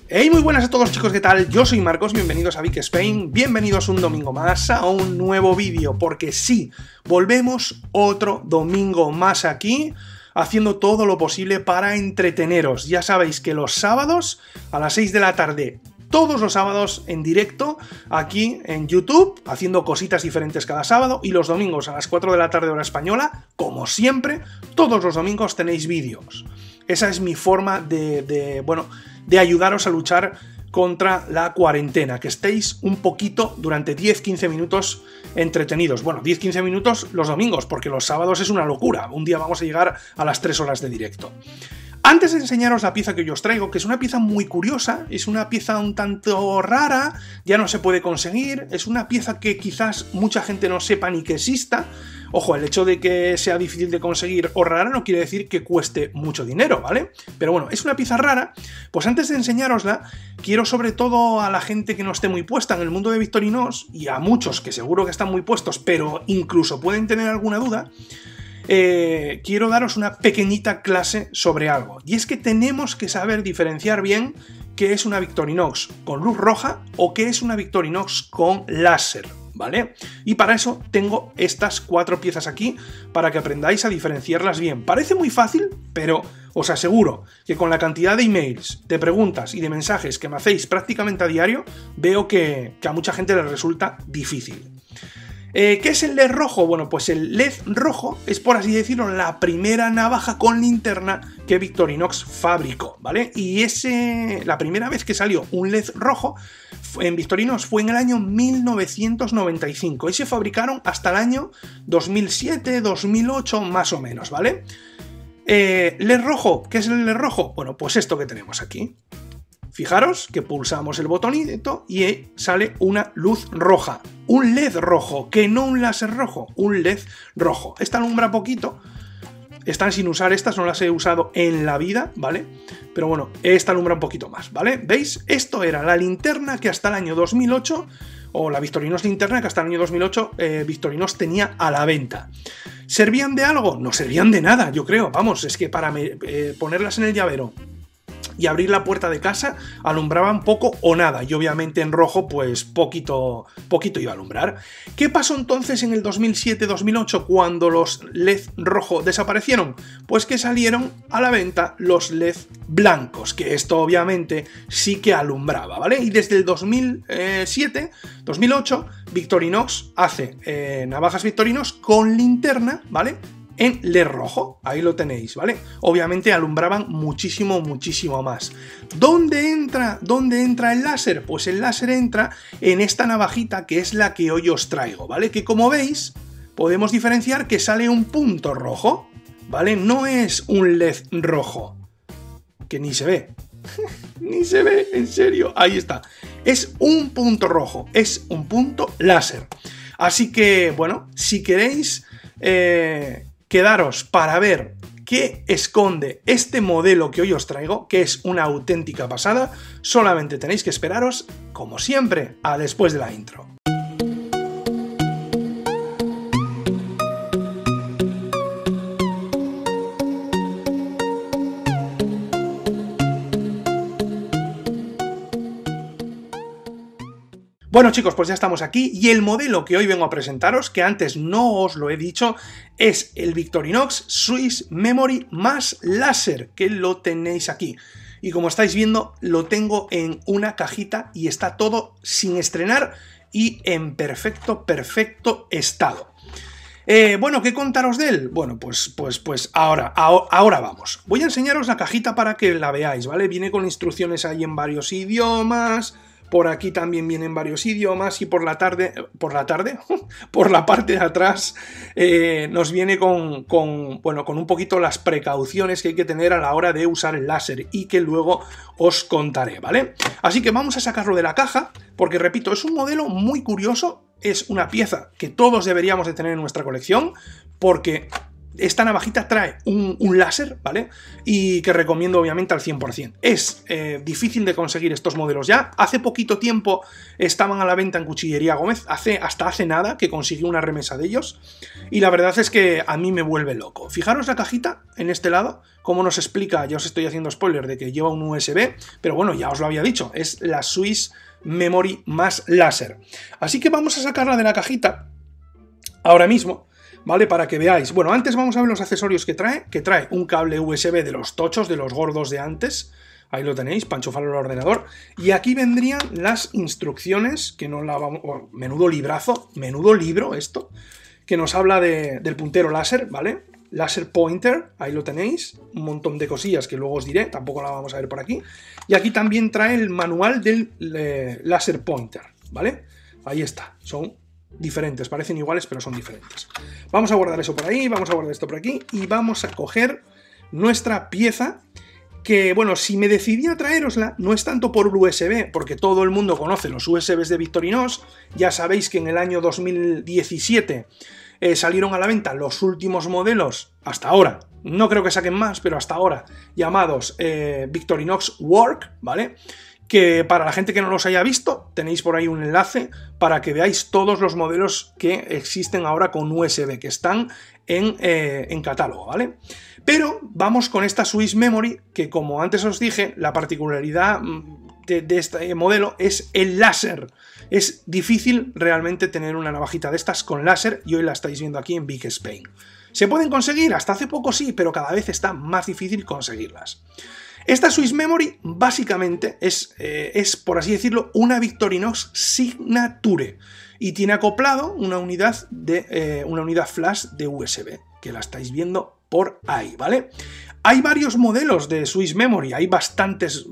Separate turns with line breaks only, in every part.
Hey, muy buenas a todos chicos, ¿qué tal? Yo soy Marcos, bienvenidos a Vic Spain, bienvenidos un domingo más a un nuevo vídeo, porque sí, volvemos otro domingo más aquí, haciendo todo lo posible para entreteneros. Ya sabéis que los sábados a las 6 de la tarde, todos los sábados en directo, aquí en YouTube, haciendo cositas diferentes cada sábado, y los domingos a las 4 de la tarde hora española, como siempre, todos los domingos tenéis vídeos. Esa es mi forma de ayudaros a luchar contra la cuarentena, que estéis un poquito durante 10-15 minutos entretenidos. Bueno, 10-15 minutos los domingos, porque los sábados es una locura. Un día vamos a llegar a las 3 horas de directo. Antes de enseñaros la pieza que yo os traigo, que es una pieza muy curiosa, es una pieza un tanto rara, ya no se puede conseguir, es una pieza que quizás mucha gente no sepa ni que exista. Ojo, el hecho de que sea difícil de conseguir o rara no quiere decir que cueste mucho dinero, ¿vale? Pero bueno, es una pieza rara. Pues antes de enseñárosla, quiero sobre todo a la gente que no esté muy puesta en el mundo de Victorinox, y a muchos que seguro que están muy puestos, pero incluso pueden tener alguna duda, quiero daros una pequeñita clase sobre algo. Y es que tenemos que saber diferenciar bien qué es una Victorinox con luz roja o qué es una Victorinox con láser, ¿vale? Y para eso tengo estas 4 piezas aquí, para que aprendáis a diferenciarlas bien. Parece muy fácil, pero os aseguro que con la cantidad de emails, de preguntas y de mensajes que me hacéis prácticamente a diario, veo que a mucha gente les resulta difícil. ¿Qué es el LED rojo? Bueno, pues el LED rojo es, por así decirlo, la primera navaja con linterna que Victorinox fabricó, ¿vale? Y la primera vez que salió un LED rojo en Victorinox fue en el año 1995 y se fabricaron hasta el año 2007, 2008 más o menos, ¿vale? LED rojo, ¿qué es el LED rojo? Bueno, pues esto que tenemos aquí. Fijaros que pulsamos el botonito y sale una luz roja. Un LED rojo, que no un láser rojo, un LED rojo. Esta alumbra poquito. Están sin usar estas, no las he usado en la vida, ¿vale? Pero bueno, esta alumbra un poquito más, ¿vale? ¿Veis? Esto era la linterna que hasta el año 2008, o la Victorinox linterna que hasta el año 2008 Victorinox tenía a la venta. ¿Servían de algo? No servían de nada, yo creo. Vamos, es que para ponerlas en el llavero y abrir la puerta de casa alumbraban poco o nada, y obviamente en rojo pues poquito iba a alumbrar. ¿Qué pasó entonces en el 2007-2008 cuando los LED rojo desaparecieron? Pues que salieron a la venta los LED blancos, que esto obviamente sí que alumbraba, ¿vale? Y desde el 2007-2008 Victorinox hace navajas Victorinox con linterna, ¿vale? En LED rojo, ahí lo tenéis, ¿vale? Obviamente alumbraban muchísimo más. ¿Dónde entra el láser? Pues el láser entra en esta navajita que es la que hoy os traigo, ¿vale? Que como veis, podemos diferenciar que sale un punto rojo, ¿vale? No es un LED rojo, que ni se ve. Ni se ve, en serio, ahí está. Es un punto rojo, es un punto láser. Así que, bueno, si queréis quedaros para ver qué esconde este modelo que hoy os traigo, que es una auténtica pasada, solamente tenéis que esperaros, como siempre, a después de la intro. Bueno chicos, pues ya estamos aquí, y el modelo que hoy vengo a presentaros, que antes no os lo he dicho, es el Victorinox Swiss Memory más láser, que lo tenéis aquí. Y como estáis viendo, lo tengo en una cajita y está todo sin estrenar y en perfecto estado. Bueno, ¿qué contaros de él? Bueno, pues ahora vamos. Voy a enseñaros la cajita para que la veáis, ¿vale? Viene con instrucciones ahí en varios idiomas. Por aquí también vienen varios idiomas, y por la parte de atrás nos viene con un poquito las precauciones que hay que tener a la hora de usar el láser, y que luego os contaré, ¿vale? Así que vamos a sacarlo de la caja, porque repito, es un modelo muy curioso, es una pieza que todos deberíamos de tener en nuestra colección, porque esta navajita trae un láser, ¿vale? Y que recomiendo obviamente al 100%. Es difícil de conseguir estos modelos ya. Hace poquito tiempo estaban a la venta en Cuchillería Gómez, hasta hace nada que conseguí una remesa de ellos. Y la verdad es que a mí me vuelve loco. Fijaros la cajita en este lado, cómo nos explica, ya os estoy haciendo spoiler de que lleva un USB, pero bueno, ya os lo había dicho, es la Swiss Memory más láser. Así que vamos a sacarla de la cajita ahora mismo, ¿vale? Para que veáis. Bueno, antes vamos a ver los accesorios que trae un cable USB de los tochos, de los gordos de antes. Ahí lo tenéis, para enchufarlo al ordenador. Y aquí vendrían las instrucciones, que no la vamos... Oh, menudo librazo, menudo libro esto, que nos habla del puntero láser, ¿vale? Laser pointer, ahí lo tenéis. Un montón de cosillas que luego os diré, tampoco la vamos a ver por aquí. Y aquí también trae el manual del laser pointer, ¿vale? Ahí está, son diferentes, parecen iguales pero son diferentes. Vamos a guardar eso por ahí, vamos a guardar esto por aquí y vamos a coger nuestra pieza que, bueno, si me decidí a traerosla no es tanto por USB, porque todo el mundo conoce los USBs de Victorinox. Ya sabéis que en el año 2017 salieron a la venta los últimos modelos, hasta ahora, no creo que saquen más, pero hasta ahora, llamados Victorinox Work, ¿vale? Que para la gente que no los haya visto, tenéis por ahí un enlace para que veáis todos los modelos que existen ahora con USB, que están en catálogo, ¿vale? Pero vamos con esta Swiss Memory, que como antes os dije, la particularidad de este modelo es el láser. Es difícil realmente tener una navajita de estas con láser y hoy la estáis viendo aquí en Vic Spain. ¿Se pueden conseguir? Hasta hace poco sí, pero cada vez está más difícil conseguirlas. Esta Swiss Memory básicamente es, por así decirlo, una Victorinox Signature y tiene acoplado una unidad flash de USB, que la estáis viendo por ahí, ¿vale? Hay varios modelos de Swiss Memory, hay bastantes,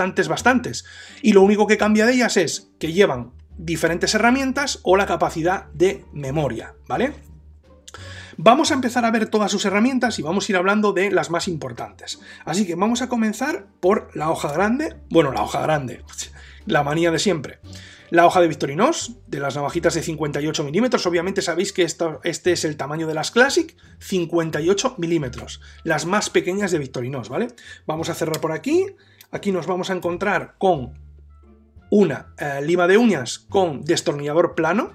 y lo único que cambia de ellas es que llevan diferentes herramientas o la capacidad de memoria, ¿vale? Vamos a empezar a ver todas sus herramientas y vamos a ir hablando de las más importantes. Así que vamos a comenzar por la hoja grande. Bueno, la hoja grande, la manía de siempre. La hoja de Victorinox, de las navajitas de 58 milímetros. Obviamente sabéis que este es el tamaño de las Classic, 58 milímetros. Las más pequeñas de Victorinox, ¿vale? Vamos a cerrar por aquí. Aquí nos vamos a encontrar con una lima de uñas con destornillador plano.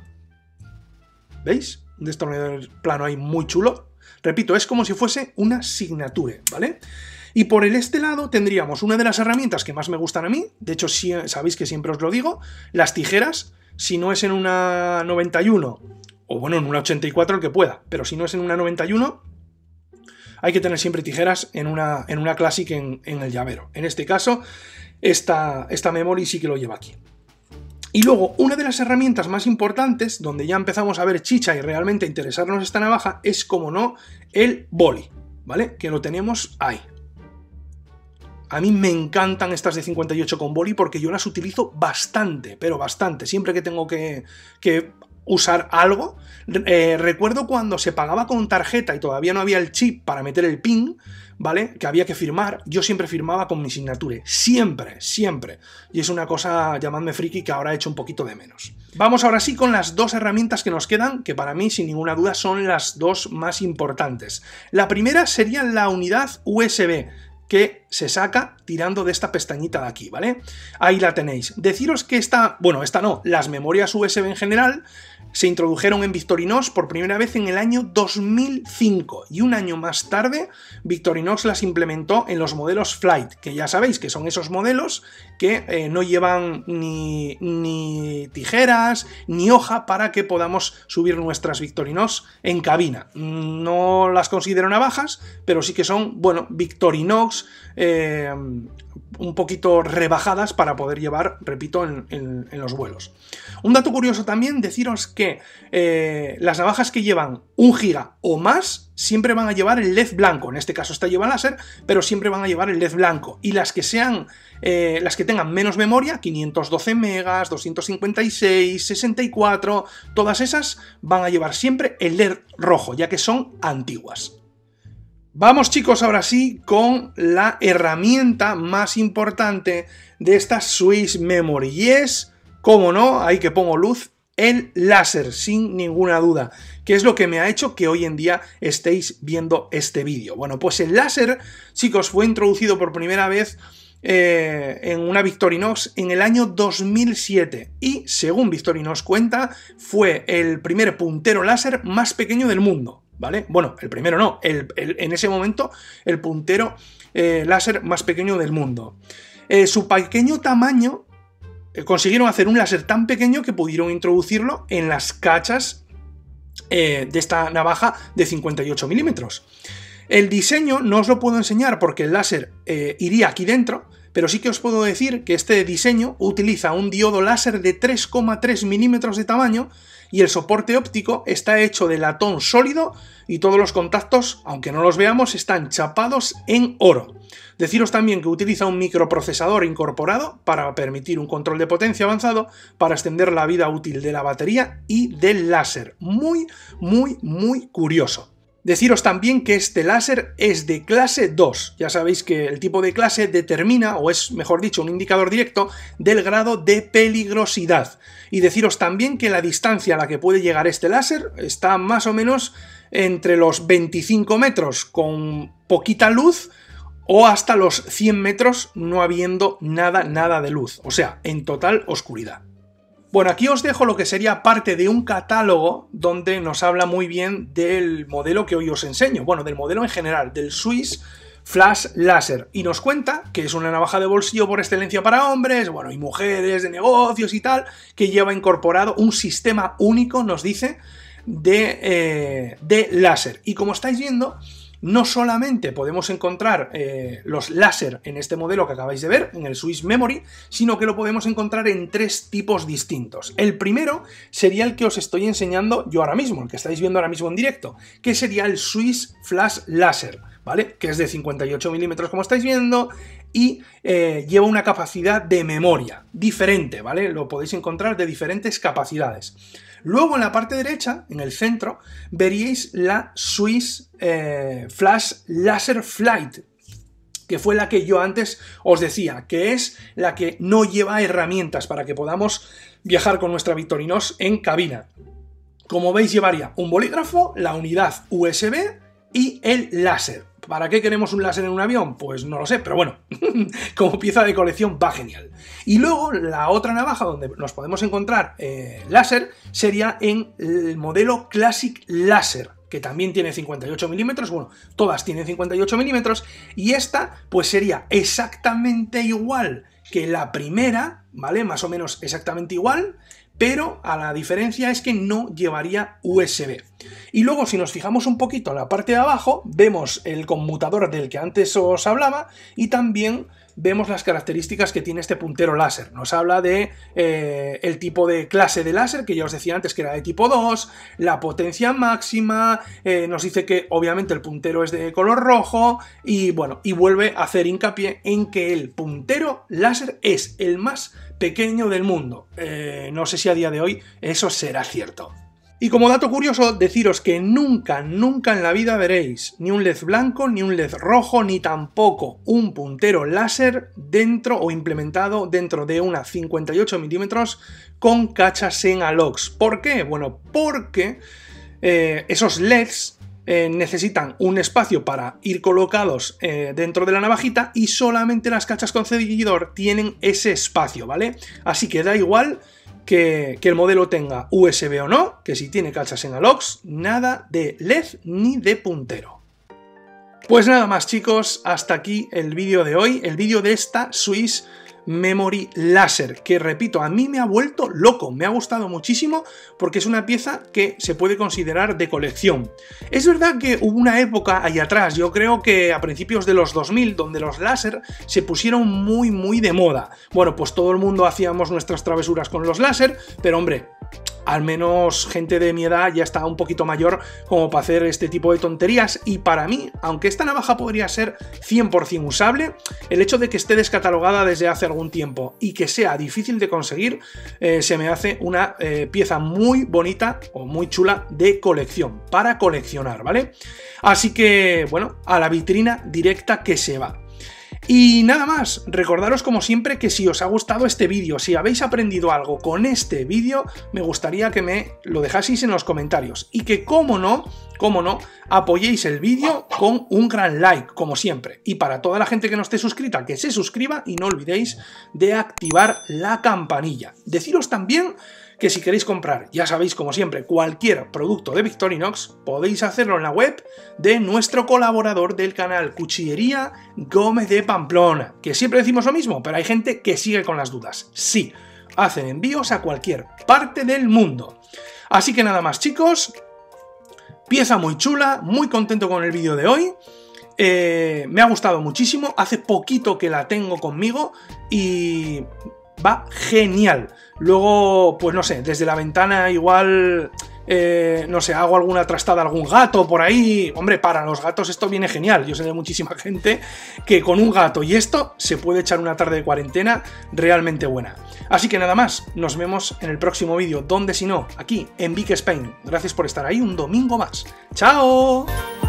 ¿Veis? Un destornillador plano ahí muy chulo. Repito, es como si fuese una Signature, ¿vale? Y por este lado tendríamos una de las herramientas que más me gustan a mí, de hecho sabéis que siempre os lo digo, las tijeras, si no es en una 91, o bueno, en una 84 el que pueda, pero si no es en una 91, hay que tener siempre tijeras en una Classic en el llavero. En este caso, esta Memory sí que lo lleva aquí. Y luego, una de las herramientas más importantes, donde ya empezamos a ver chicha y realmente interesarnos esta navaja, es, como no, el boli, ¿vale? Que lo tenemos ahí. A mí me encantan estas de 58 con boli porque yo las utilizo bastante, pero bastante. Siempre que tengo que usar algo. Recuerdo cuando se pagaba con tarjeta y todavía no había el chip para meter el PIN, ¿vale? Que había que firmar. Yo siempre firmaba con mi Signature. Siempre, siempre. Y es una cosa, llamadme friki, que ahora he hecho un poquito de menos. Vamos ahora sí con las dos herramientas que nos quedan, que para mí, sin ninguna duda, son las dos más importantes. La primera sería la unidad USB, que se saca tirando de esta pestañita de aquí, ¿vale? Ahí la tenéis. Deciros que esta no, las memorias USB en general se introdujeron en Victorinox por primera vez en el año 2005 y un año más tarde Victorinox las implementó en los modelos Flight, que ya sabéis que son esos modelos que no llevan ni tijeras ni hoja para que podamos subir nuestras Victorinox en cabina. No las considero navajas, pero sí que son, bueno, Victorinox un poquito rebajadas para poder llevar, repito, en los vuelos. Un dato curioso también, deciros que las navajas que llevan 1 GB o más siempre van a llevar el LED blanco. En este caso esta lleva láser, pero siempre van a llevar el LED blanco. Y las que tengan menos memoria, 512 megas, 256, 64, todas esas van a llevar siempre el LED rojo, ya que son antiguas. Vamos, chicos, ahora sí con la herramienta más importante de esta Swiss Memory y es, como no, ahí que pongo luz, el láser, sin ninguna duda, que es lo que me ha hecho que hoy en día estéis viendo este vídeo. Bueno, pues el láser, chicos, fue introducido por primera vez en una Victorinox en el año 2007 y, según Victorinox cuenta, fue el primer puntero láser más pequeño del mundo, ¿vale? Bueno, el primero no, en ese momento el puntero láser más pequeño del mundo. Su pequeño tamaño, consiguieron hacer un láser tan pequeño que pudieron introducirlo en las cachas de esta navaja de 58 milímetros. El diseño no os lo puedo enseñar porque el láser iría aquí dentro, pero sí que os puedo decir que este diseño utiliza un diodo láser de 3,3 milímetros de tamaño y el soporte óptico está hecho de latón sólido y todos los contactos, aunque no los veamos, están chapados en oro. Deciros también que utiliza un microprocesador incorporado para permitir un control de potencia avanzado para extender la vida útil de la batería y del láser. Muy, muy, muy curioso. Deciros también que este láser es de clase 2. Ya sabéis que el tipo de clase determina, o es mejor dicho, un indicador directo del grado de peligrosidad. Y deciros también que la distancia a la que puede llegar este láser está más o menos entre los 25 metros con poquita luz o hasta los 100 metros no habiendo nada de luz. O sea, en total oscuridad. Bueno, aquí os dejo lo que sería parte de un catálogo donde nos habla muy bien del modelo que hoy os enseño. Bueno, del modelo en general, del Swiss Flash Laser. Y nos cuenta que es una navaja de bolsillo por excelencia para hombres, bueno, y mujeres, de negocios y tal, que lleva incorporado un sistema único, nos dice, de láser. Y como estáis viendo, no solamente podemos encontrar los láser en este modelo que acabáis de ver, en el Swiss Memory, sino que lo podemos encontrar en 3 tipos distintos. El primero sería el que os estoy enseñando yo ahora mismo, el que estáis viendo ahora mismo en directo, que sería el Swiss Flash Laser, ¿vale? Que es de 58 milímetros como estáis viendo y lleva una capacidad de memoria diferente, ¿vale? Lo podéis encontrar de diferentes capacidades. Luego en la parte derecha, en el centro, veríais la Swiss Flash Laser Flight, que fue la que yo antes os decía, que es la que no lleva herramientas para que podamos viajar con nuestra Victorinox en cabina. Como veis, llevaría un bolígrafo, la unidad USB y el láser. ¿Para qué queremos un láser en un avión? Pues no lo sé, pero bueno, como pieza de colección va genial. Y luego la otra navaja donde nos podemos encontrar láser sería en el modelo Classic Laser, que también tiene 58 milímetros, bueno, todas tienen 58 milímetros, y esta pues sería exactamente igual que la primera, ¿vale? Más o menos exactamente igual, pero a la diferencia es que no llevaría USB. Y luego, si nos fijamos un poquito en la parte de abajo, vemos el conmutador del que antes os hablaba y también vemos las características que tiene este puntero láser. Nos habla de el tipo de clase de láser, que ya os decía antes que era de tipo 2, la potencia máxima, nos dice que obviamente el puntero es de color rojo y bueno, y vuelve a hacer hincapié en que el puntero láser es el más pequeño del mundo. No sé si a día de hoy eso será cierto. Y como dato curioso, deciros que nunca en la vida veréis ni un LED blanco, ni un LED rojo, ni tampoco un puntero láser dentro o implementado dentro de una 58 milímetros con cachas en ALOX. ¿Por qué? Bueno, porque esos LEDs necesitan un espacio para ir colocados dentro de la navajita y solamente las cachas con seguidor tienen ese espacio, ¿vale? Así que da igual que el modelo tenga USB o no, que si tiene cachas en ALOX, nada de LED ni de puntero. Pues nada más, chicos, hasta aquí el vídeo de hoy, el vídeo de esta Swiss Memory Laser, que repito, a mí me ha vuelto loco, me ha gustado muchísimo porque es una pieza que se puede considerar de colección. Es verdad que hubo una época ahí atrás, yo creo que a principios de los 2000, donde los láser se pusieron muy de moda. Bueno, pues todo el mundo hacíamos nuestras travesuras con los láser, pero hombre, al menos gente de mi edad ya está un poquito mayor como para hacer este tipo de tonterías, y para mí, aunque esta navaja podría ser 100% usable, el hecho de que esté descatalogada desde hace algún tiempo y que sea difícil de conseguir, se me hace una pieza muy bonita o muy chula de colección, para coleccionar, ¿vale? Así que, bueno, a la vitrina directa que se va. Y nada más, recordaros como siempre que si os ha gustado este vídeo, si habéis aprendido algo con este vídeo, me gustaría que me lo dejaseis en los comentarios y que, cómo no, apoyéis el vídeo con un gran like, como siempre. Y para toda la gente que no esté suscrita, que se suscriba y no olvidéis de activar la campanilla. Deciros también que si queréis comprar, ya sabéis, como siempre, cualquier producto de Victorinox, podéis hacerlo en la web de nuestro colaborador del canal, Cuchillería Gómez de Pamplona, que siempre decimos lo mismo, pero hay gente que sigue con las dudas. Sí, hacen envíos a cualquier parte del mundo. Así que nada más, chicos, pieza muy chula, muy contento con el vídeo de hoy. Me ha gustado muchísimo, hace poquito que la tengo conmigo y va genial. Luego, pues no sé, desde la ventana igual, no sé, hago alguna trastada a algún gato por ahí. Hombre, para los gatos esto viene genial. Yo sé de muchísima gente que con un gato y esto se puede echar una tarde de cuarentena realmente buena. Así que nada más, nos vemos en el próximo vídeo, donde si no, aquí en Vic Spain. Gracias por estar ahí un domingo más. ¡Chao!